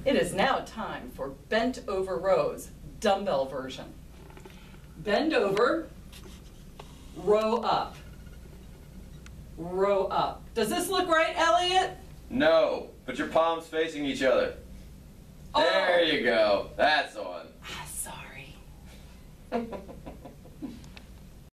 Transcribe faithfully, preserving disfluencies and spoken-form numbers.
It is now time for bent over rows, dumbbell version. Bend over, row up, row up. Does this look right, Elliot? No, put your palms facing each other. Oh. There you go. That's the one. Ah, sorry.